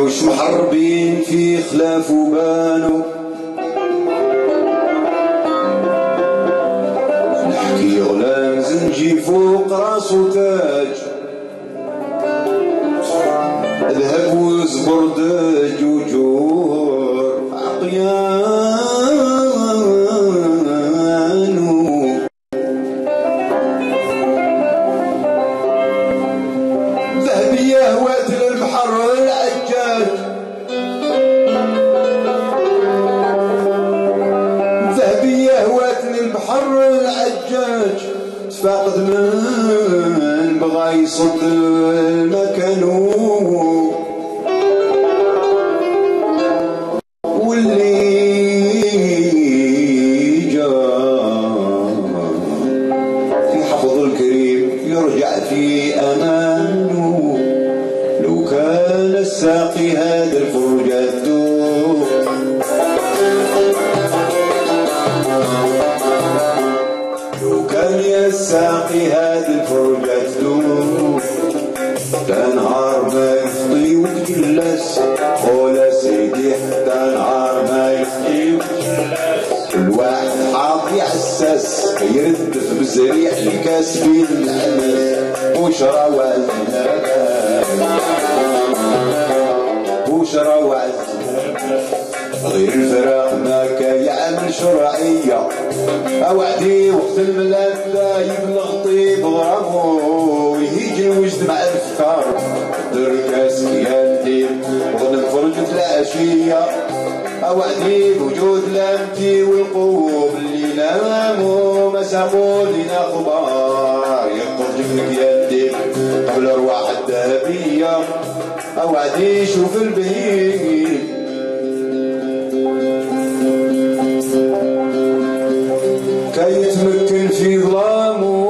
وش محربين في خلاف وبانوا نحكي غلام زنجي فوق راسو تاج ذهب وزبردج وجور عقيانو ذهبية هوات للبحر العجاج ذهبية هوات للبحر العجاج تفاقد من بغا يصد المكانو الساقي هذا الفرجة لو كان يا الساقي هذا الفرجة تنهار ما يفضي وتجلس قول سيدي حتى نهار ما يفضي وتجلس كل واحد حاضي حساس يرد في بزريح الكاس في الحماس وشرا وشرا غير الفراق ما كان يعمل شرعية اوعدي وقت الملذة يبلغ طيب غرامو يهيجي الوجد مع الفكار دركاس كيانتي وغنم فرجة العشية اوعدي بوجود لامتي والقوم اللي ناموا ما ساقوا لنا خبار يخرج من كيانتي قبل ارواح الذهبية اوعدي شوف البهيم كي يتمكن في ظلامه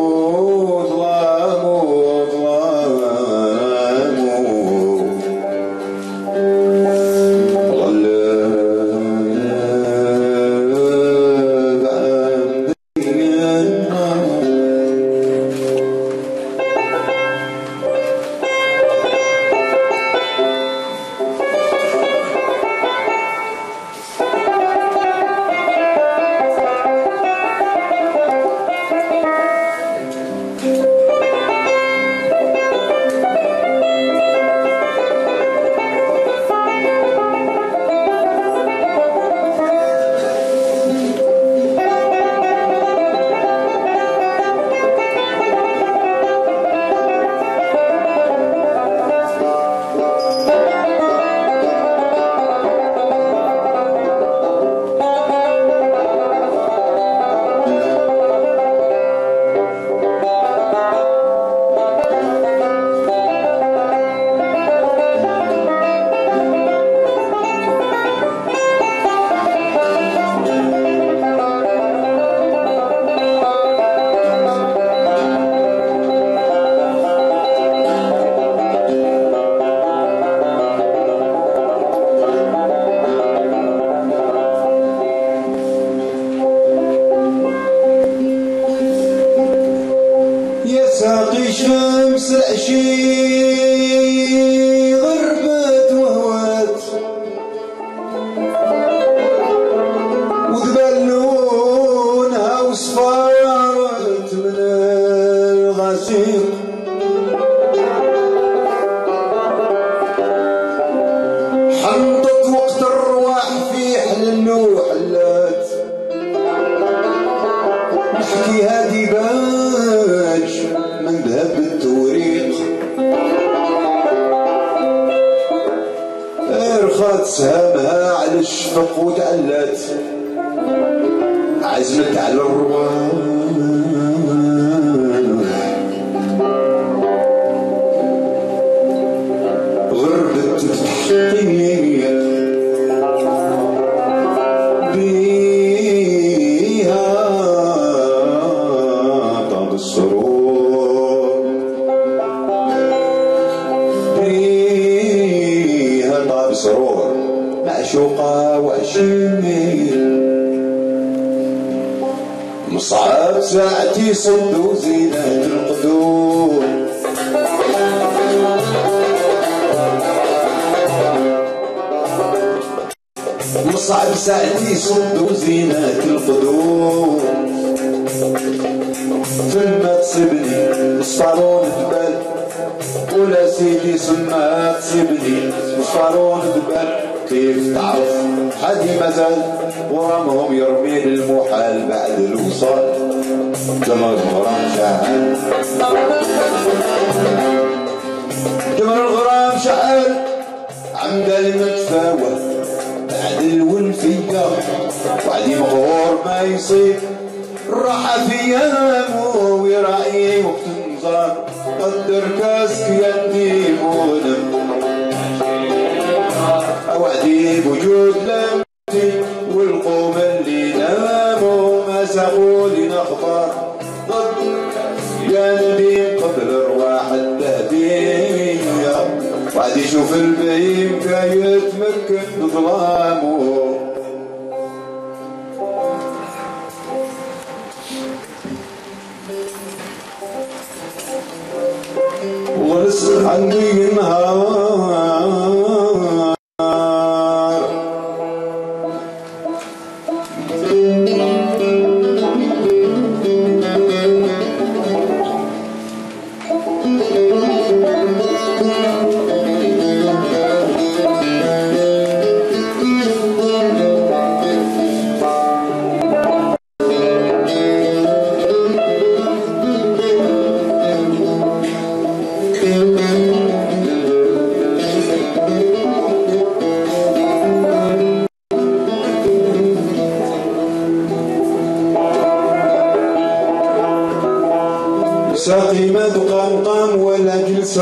ساقي شمس العشي غربت وهوات وذبلونها وصفارت من الغسيق حنطت وقت الرواح في حلل وحلات نحكي هادي باج من ذهب التوريق ارخت سهامها على الشفق وتعلت عزمت على الرواح غربت تحقيق بيها طاب السرور بيها طاب السرور معشوقة وعشيق مصعب ساعتي صد زينة القدور صعب ساعتي صد وزينة القدوم فما تصيبني صفارون دبال ولا سيدي سما تصيبني صفارون دبال كيف تعرف حدي مازال ورامهم يرمي المحال بعد الوصال جمر الغرام شعل جمر الغرام شعل عمد المتفاوة بعد الولفية وعدي مغور ما يصيب الراحة في يامو ويراعي وقت النظام قدر كاسك يدي مونم وعدي بوجود لمتي والقوم اللي ناموا ما ساقوا لنا اخبار يندي قبل ارواح التهديد وعدي يشوف البهيم كي يتمكن بظلامه ورس عندي النهار ساقي ما قمقم ولا جلسة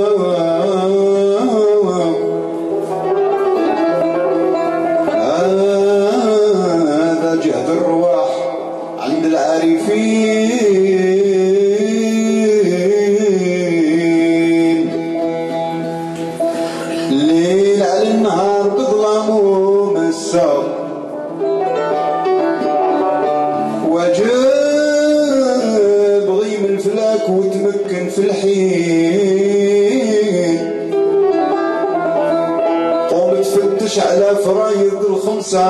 هذا جهد الرواح عند العارفين الليل على النهار بظلامه مسا الفلاك وتمكن في الحين قوم تفتش على فرايض الخمسة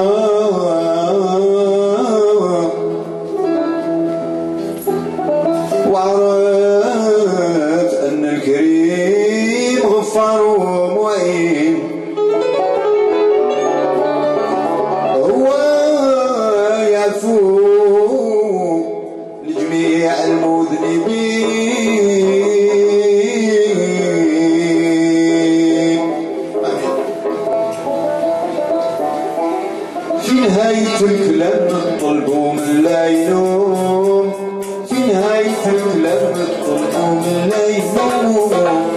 وعرف أن الكريم غفار ومعين هو يعفو لجميع المذنبين في نهاية الكلام نطلبوا من لا ينوم في نهاية الكلام نطلبوا من لا ينوم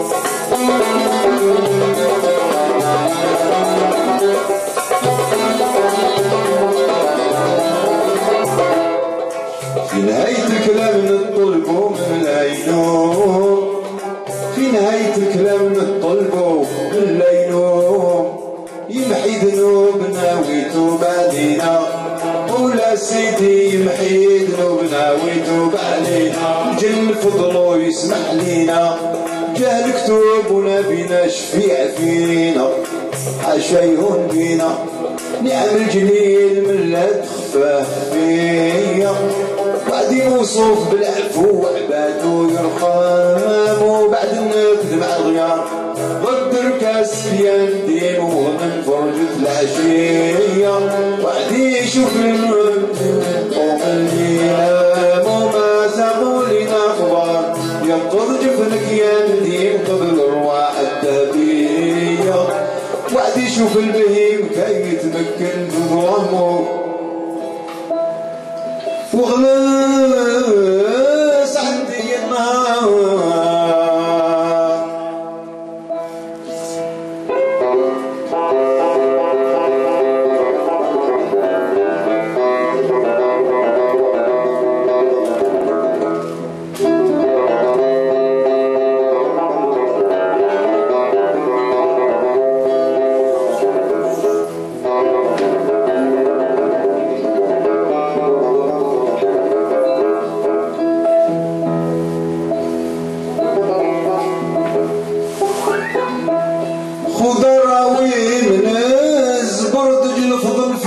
في نهاية الكلام نطلبوا من لا ينوم في نهاية الكلام نطلبوا من لا ينوم يمحي ذنوبنا ويتوب علينا ولا سيدي يمحي ذنوبنا ويتوب علينا جل فضله يسمح لينا جاه الكتوب ونبينا شفيع فينا حاشا يهون بينا نعم الجليل من لا تخفاه فيا وعدي موصوف بالعفو وعبادو يرحم وبعد النفذ مع الغيار ضد الكاس يندي ومن فرجة العشية وعدي يشوف قوم الليلام وما ساقوا لنا اخبار ينقض جفنك يندي قبل ارواح الذهبية وعدي يشوف البهيم كي يتمكن بظلمه وغلس عندي النهار خضراوي من الزبرد الفضل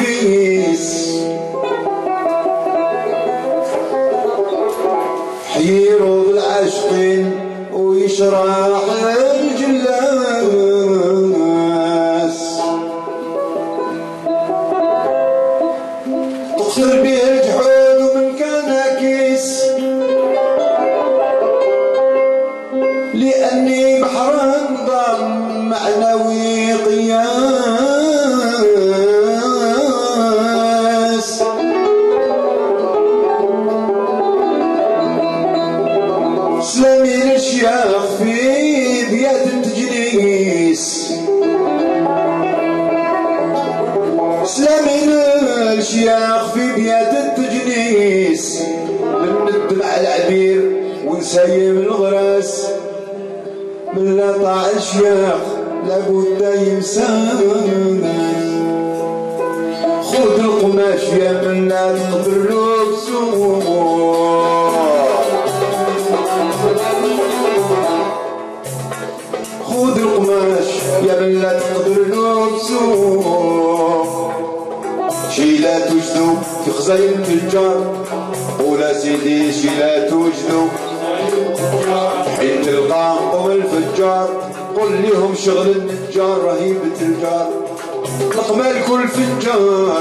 معنوي قياس سلامي الشيخ في بيد التجنيس سلامي الشيخ في بيد التجنيس من الدمع العبير ونسيم الغراس من لا طاع الشيخ لابد ينسانا خذ القماش يا من لا تقدر لبسو خذ القماش يا من لا تقدر لبسو شي لا توجدو في خزاين التجار ولا سيدي شي لا توجدو حين تلقاهم الفجار قل لهم شغل النجار رهيب التجار نقمل كل فجار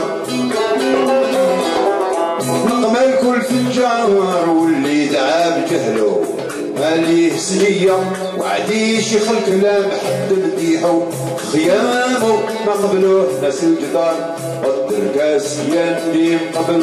نقمل كل فجار واللي دعا بجهلو ماليه سنية وعديش يخل كلام حد مديحو خيامو ما قبلوه ناس الجدار والدركاس ينديم قبل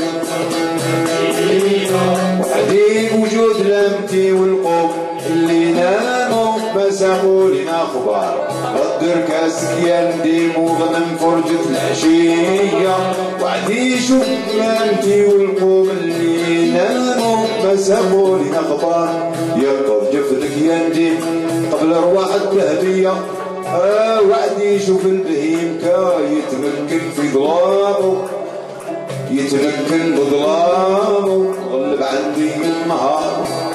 وعديم وجود لمتي والقوم اللي ناموا ما ساقوا لنا اخبار والدركاس ينديم وغنم فرجة العشية وعديش لمتي والقوم اللي ناموا ما ساقوا لنا اخبار يقف جفنك ينديم قبل ارواح الذهبية وعدي يشوف البهيم كا يتمكن في ظلامه يتمكن بظلامه غلب عندي النهار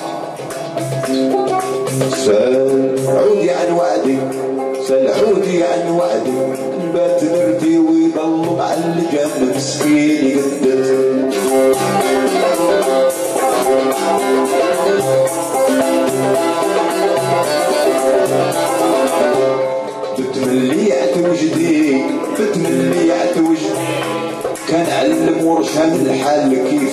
سال عودي عن وعدي سال عودي عن وعدي البات نردي ويضل معلقة مسكين يقدر بتملي عتوجدي بتملي عتوجدي كان علم ورشان الحال كيف